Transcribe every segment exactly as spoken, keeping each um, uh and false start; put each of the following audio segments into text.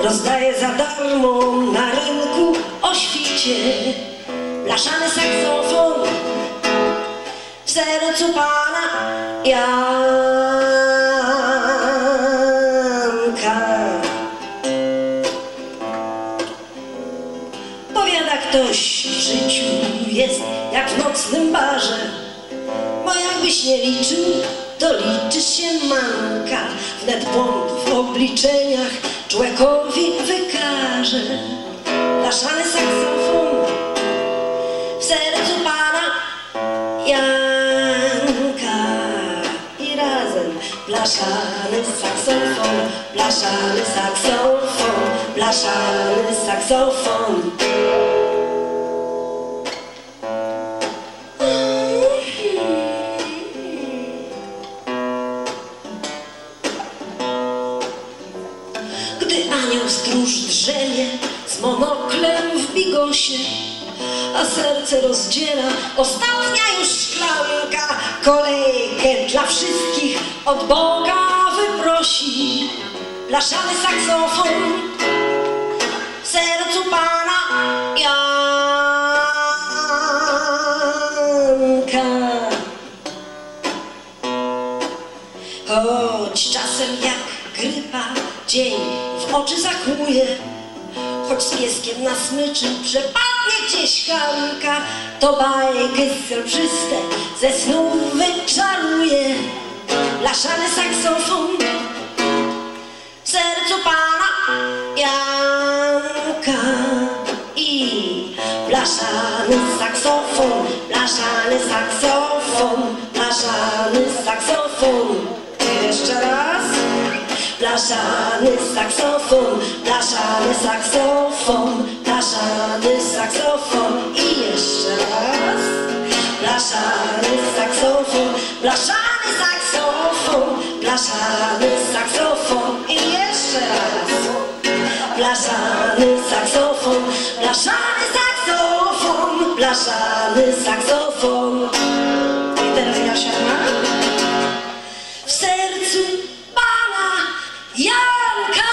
rozdaje za darmo na rynku o świcie. Blaszany saksofon w sercu pana Janka. Powiada ktoś, w życiu jest jak w nocnym barze, bo jakbyś nie liczył, to liczy się manka. Wnet błąd w obliczeniach człowiekowi wykaże. Blaszany saksofon w sercu pana Janka. I razem blaszany saksofon, blaszany saksofon, blaszany saksofon. Anioł stróż drzemie z monoklem w bigosie, a serce rozdziela ostatnia już szklanka. Kolejkę dla wszystkich od Boga wyprosi. Blaszany saksofon w sercu pana Janka. Choć czasem jak grypa dzień w oczy zakłuje, choć z pieskiem na smyczy przepadnie gdzieś Hanka, to bajky srebrzyste ze snów wyczaruje. Blaszany saksofon w sercu pana Janka. I blaszany saksofon, blaszany saksofon, blaszany saksofon. Jeszcze raz. Blaszany saksofon, blaszany saksofon, blaszany saksofon. I jeszcze raz. Blaszany saksofon, blaszany saksofon, blaszany saksofon. I jeszcze raz. Blaszany saksofon, blaszany saksofon, blaszany saksofon. I teraz Jasia ma w sercu Janka.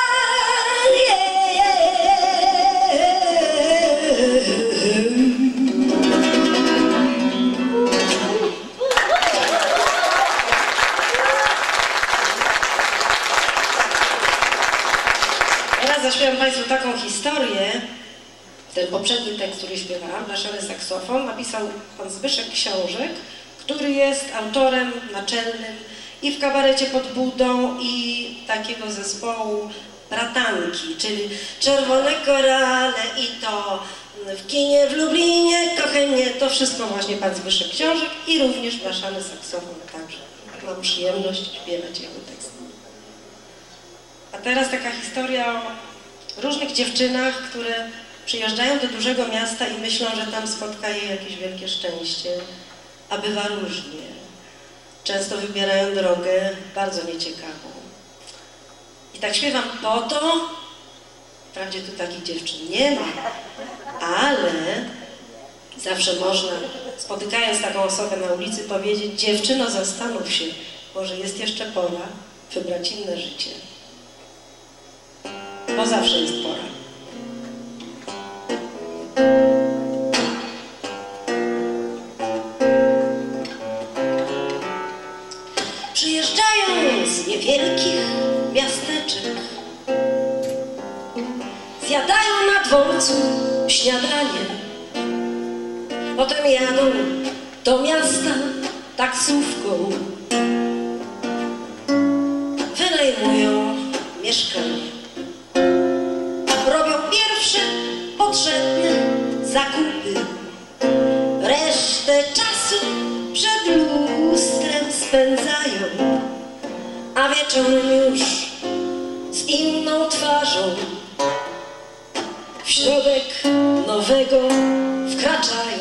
Teraz zaśpiewam Państwu taką historię. Ten poprzedni tekst, który śpiewałam, Blaszany saksofon, napisał pan Zbyszek Książek, który jest autorem naczelnym i w kabarecie pod Budą, i takiego zespołu Bratanki, czyli Czerwone Korale, i to w kinie w Lublinie, Kochaj mnie, to wszystko właśnie pan Zbyszek Książek, i również Blaszany saksofon, także mam przyjemność śpiewać jego tekst. A teraz taka historia o różnych dziewczynach, które przyjeżdżają do dużego miasta i myślą, że tam spotka je jakieś wielkie szczęście, a bywa różnie. Często wybierają drogę bardzo nieciekawą. I tak śpiewam po to, wprawdzie tu takich dziewczyn nie ma, ale zawsze można, spotykając taką osobę na ulicy, powiedzieć: dziewczyno, zastanów się, może jest jeszcze pora wybrać inne życie. Bo zawsze jest pora. Przyjeżdżają z niewielkich miasteczek, zjadają na dworcu śniadanie, potem jadą do miasta taksówką, wynajmują mieszkanie, robią pierwsze potrzebne zakupy, resztę czasu przed lustrem spędzają, a wieczorem już z inną twarzą w środek nowego wkraczają.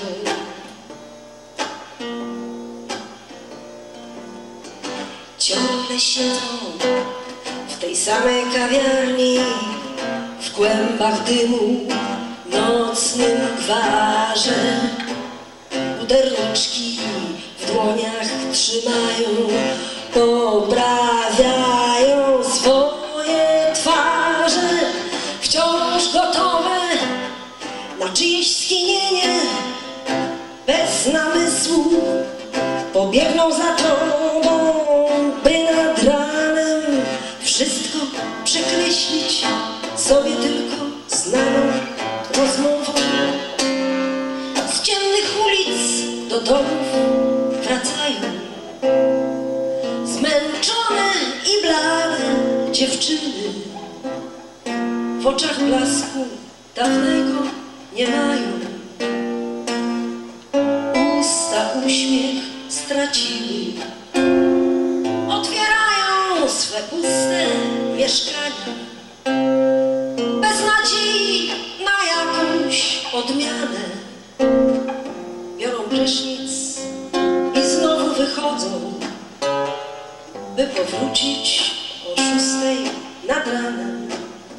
Ciągle siedzą w tej samej kawiarni, w kłębach dymu, nocnym gwarze. Puderniczki w dłoniach trzymają, poprawiają swoje twarze. przekreślić sobie tylko znaną rozmową. Z ciemnych ulic do domów wracają zmęczone i blade dziewczyny. W oczach blasku dawnego nie mają, usta uśmiech straciły. Otwierają swe puste mieszkania bez nadziei na jakąś odmianę. Biorą prysznic i znowu wychodzą, by powrócić o szóstej nad ranem.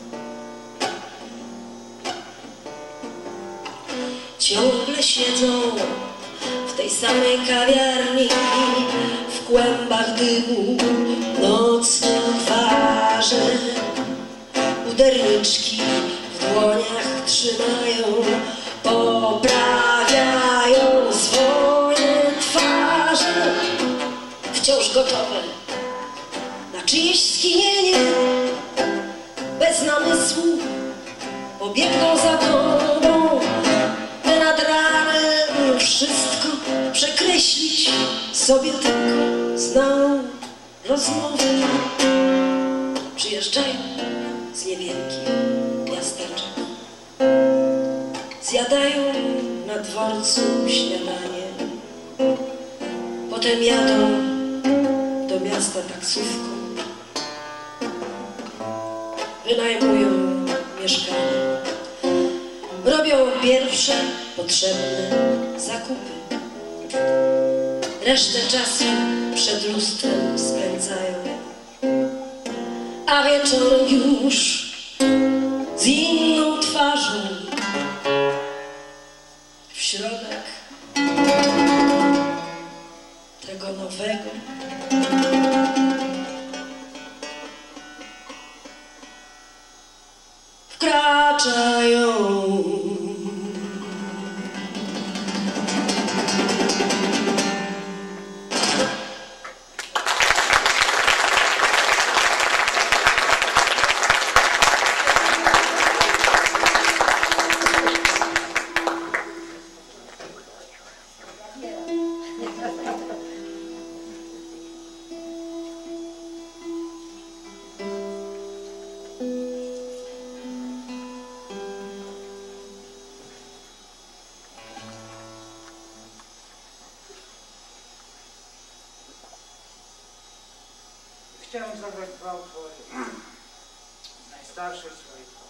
Ciągle siedzą w tej samej kawiarni, w kłębach dymu nocne twarze. Uderniczki w dłoniach trzymają, poprawiają swoje twarze. Wciąż gotowe na czyjeś skinienie, bez namysłu pobiegną za tobą, by nad ranem wszystko przekreślić sobie tylko znaną rozmowę. Przyjeżdżają z niewielkich miasteczek, zjadają na dworcu śniadanie, potem jadą do miasta taksówką, wynajmują mieszkanie, robią pierwsze potrzebne zakupy. Resztę czasu przed lustrem spędzają, a wieczorem już z inną twarzą w środek tego nowego wkraczają. Chciałem zagrać dwa utwory z najstarszej swojej